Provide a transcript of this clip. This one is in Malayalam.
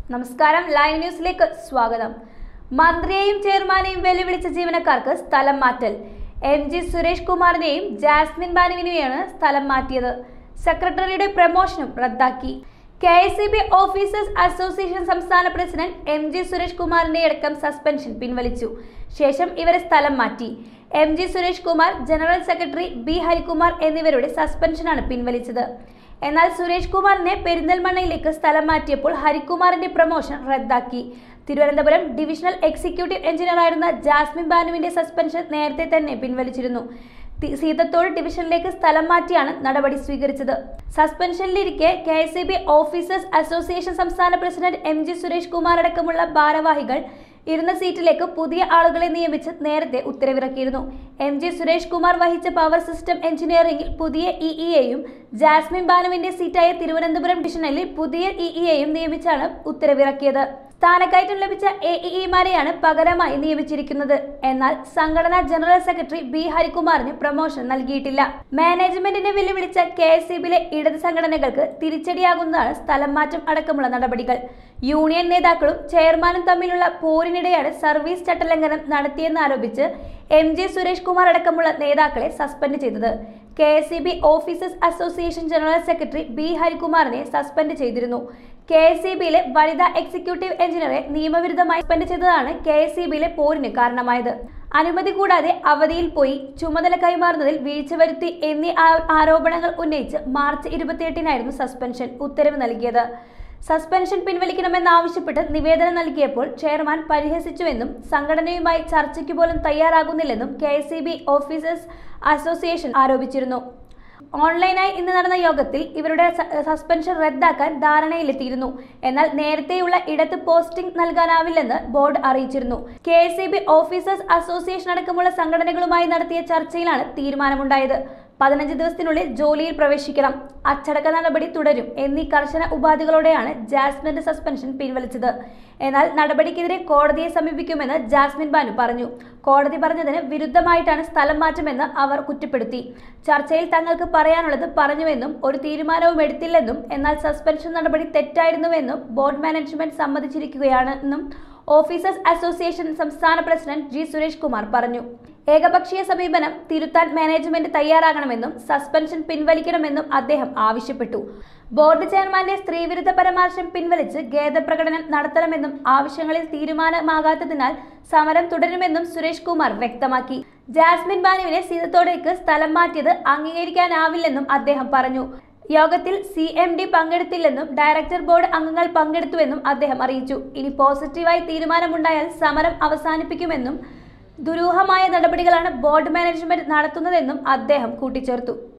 നമസ്കാരം, ലൈവ് ന്യൂസിലേക്ക് സ്വാഗതം. മന്ത്രിയെയും ചെയർമാനെയും വെല്ലുവിളിച്ച ജീവനക്കാർക്ക് സ്ഥലം മാറ്റൽ. MG സുരേഷ് കുമാറിനെയും ജാസ്മിൻ ബാനുവിനെയാണ് സ്ഥലം മാറ്റിയത്. സെക്രട്ടറിയുടെ പ്രമോഷനും റദ്ദാക്കി. KSEB ഓഫീസേഴ്സ് അസോസിയേഷൻ സംസ്ഥാന പ്രസിഡന്റ് MG സുരേഷ് കുമാറിന്റെ അടക്കം സസ്പെൻഷൻ പിൻവലിച്ചു. ശേഷം ഇവരെ സ്ഥലം മാറ്റി. MG Suresh Kumar, general secretary B Harikumar എന്നിവരുടെ സസ്പെൻഷനാണ് പിൻവലിച്ചത്. എന്നാൽ സുരേഷ് കുമാറിനെ പെരിന്തൽമണ്ണയിലേക്ക് സ്ഥലം മാറ്റിയപ്പോൾ ഹരികുമാറിന്റെ പ്രമോഷൻ റദ്ദാക്കി. തിരുവനന്തപുരം ഡിവിഷണൽ എക്സിക്യൂട്ടീവ് എഞ്ചിനീയറായിരുന്ന ജാസ്മിൻ ബാനുവിന്റെ സസ്പെൻഷൻ നേരത്തെ തന്നെ പിൻവലിച്ചിരുന്നു. സീതത്തോട് ഡിവിഷനിലേക്ക് സ്ഥലം മാറ്റിയാണ് നടപടി സ്വീകരിച്ചത്. സസ്പെൻഷനിലിരിക്കെ KSEB ഓഫീസേഴ്സ് അസോസിയേഷൻ സംസ്ഥാന പ്രസിഡന്റ് MG സുരേഷ് കുമാർ അടക്കമുള്ള ഭാരവാഹികൾ ഇരുന്ന സീറ്റിലേക്ക് പുതിയ ആളുകളെ നിയമിച്ച് നേരത്തെ ഉത്തരവിറക്കിയിരുന്നു. MG സുരേഷ് കുമാർ വഹിച്ച പവർ സിസ്റ്റം എഞ്ചിനീയറിംഗിൽ പുതിയ EEയെയും ജാസ്മിൻ ബാനുവിന്റെ സീറ്റായ തിരുവനന്തപുരം ഡിവിഷനിൽ പുതിയ EEയെയും നിയമിച്ചാണ് ഉത്തരവിറക്കിയത്. സ്ഥാനക്കയറ്റം ലഭിച്ച AEമാരെയാണ് പകരമായി നിയമിച്ചിരിക്കുന്നത്. എന്നാൽ സംഘടനാ ജനറൽ സെക്രട്ടറി B ഹരികുമാറിന് പ്രമോഷൻ നൽകിയിട്ടില്ല. മാനേജ്മെന്റിനെ വെല്ലുവിളിച്ച KSEBിലെ ഇടത് സംഘടനകൾക്ക് തിരിച്ചടിയാകുന്നതാണ് സ്ഥലം മാറ്റം അടക്കമുള്ള നടപടികൾ. യൂണിയൻ നേതാക്കളും ചെയർമാനും തമ്മിലുള്ള പോരിനിടെയാണ് സർവീസ് ചട്ടലംഘനം നടത്തിയെന്നാരോപിച്ച് MG സുരേഷ് കുമാർ അടക്കമുള്ള നേതാക്കളെ സസ്പെൻഡ് ചെയ്തത്. KSEB officers association general secretary B ഹരികുമാറിനെ സസ്പെൻഡ് ചെയ്തിരുന്നു. KSEBിലെ വനിതാ എക്സിക്യൂട്ടീവ് എഞ്ചിനീയറെ നിയമവിരുദ്ധമായി സസ്പെൻഡ് ചെയ്തതാണ് KSEBിലെ പോരിന് കാരണമായത്. അനുമതി കൂടാതെ അവധിയിൽ പോയി, ചുമതല കൈമാറുന്നതിൽ വീഴ്ച വരുത്തി എന്നീ ആരോപണങ്ങൾ ഉന്നയിച്ച് മാർച്ച് 28-നായിരുന്നു സസ്പെൻഷൻ ഉത്തരവ് നൽകിയത്. സസ്പെൻഷൻ പിൻവലിക്കണമെന്നാവശ്യപ്പെട്ട് നിവേദനം നൽകിയപ്പോൾ ചെയർമാൻ പരിഹസിച്ചുവെന്നും സംഘടനയുമായി ചർച്ചയ്ക്ക് പോലും തയ്യാറാകുന്നില്ലെന്നും KSEB ഓഫീസേഴ്സ് അസോസിയേഷൻ ആരോപിച്ചിരുന്നു. ഓൺലൈനായി ഇന്ന് നടന്ന യോഗത്തിൽ ഇവരുടെ സസ്പെൻഷൻ റദ്ദാക്കാൻ ധാരണയിലെത്തിയിരുന്നു. എന്നാൽ നേരത്തെയുള്ള ഇടത്ത് പോസ്റ്റിംഗ് നൽകാനാവില്ലെന്ന് ബോർഡ് അറിയിച്ചിരുന്നു. KSEB ഓഫീസേഴ്സ് അസോസിയേഷൻ അടക്കമുള്ള സംഘടനകളുമായി നടത്തിയ ചർച്ചയിലാണ് തീരുമാനമുണ്ടായത്. 15 ദിവസത്തിനുള്ളിൽ ജോലിയിൽ പ്രവേശിക്കണം, അച്ചടക്ക നടപടി തുടരും എന്നീ കർശന ഉപാധികളോടെയാണ് ജാസ്മിന്റെ സസ്പെൻഷൻ പിൻവലിച്ചത്. എന്നാൽ നടപടിക്കെതിരെ കോടതിയെ സമീപിക്കുമെന്ന് ജാസ്മിൻ ബാനു പറഞ്ഞു. കോടതി പറഞ്ഞതിന് വിരുദ്ധമായിട്ടാണ് സ്ഥലം മാറ്റമെന്ന് അവർ കുറ്റപ്പെടുത്തി. ചർച്ചയിൽ തങ്ങൾക്ക് പറയാനുള്ളത് പറഞ്ഞുവെന്നും ഒരു തീരുമാനവും എടുത്തില്ലെന്നും എന്നാൽ സസ്പെൻഷൻ നടപടി തെറ്റായിരുന്നുവെന്നും ബോർഡ് മാനേജ്മെന്റ് സമ്മതിച്ചിരിക്കുകയാണെന്നും ഓഫീസേഴ്സ് അസോസിയേഷൻ സംസ്ഥാന പ്രസിഡന്റ് G സുരേഷ് കുമാർ പറഞ്ഞു. ഏകപക്ഷീയ സമീപനം തിരുത്താൻ മാനേജ്മെന്റ് തയ്യാറാകണമെന്നും സസ്പെൻഷൻ പിൻവലിക്കണമെന്നും അദ്ദേഹം ആവശ്യപ്പെട്ടു. ബോർഡ് ചെയർമാന്റെ സ്ത്രീവിരുദ്ധ പരാമർശം പിൻവലിച്ച് ഖേദപ്രകടനം നടത്തണമെന്നും ആവശ്യങ്ങളിൽ തീരുമാനമാകാത്തതിനാൽ സമരം തുടരുമെന്നും സുരേഷ് കുമാർ വ്യക്തമാക്കി. ജാസ്മിൻ ബാനുവിനെ സീതത്തോടേക്ക് സ്ഥലം മാറ്റിയത് അംഗീകരിക്കാനാവില്ലെന്നും അദ്ദേഹം പറഞ്ഞു. യോഗത്തിൽ CMD പങ്കെടുത്തില്ലെന്നും ഡയറക്ടർ ബോർഡ് അംഗങ്ങൾ പങ്കെടുത്തുവെന്നും അദ്ദേഹം അറിയിച്ചു. ഇനി പോസിറ്റീവായി തീരുമാനമുണ്ടായാൽ സമരം അവസാനിപ്പിക്കുമെന്നും ദുരൂഹമായ നടപടികളാണ് ബോർഡ് മാനേജ്മെന്റ് നടത്തുന്നതെന്നും അദ്ദേഹം കൂട്ടിച്ചേർത്തു.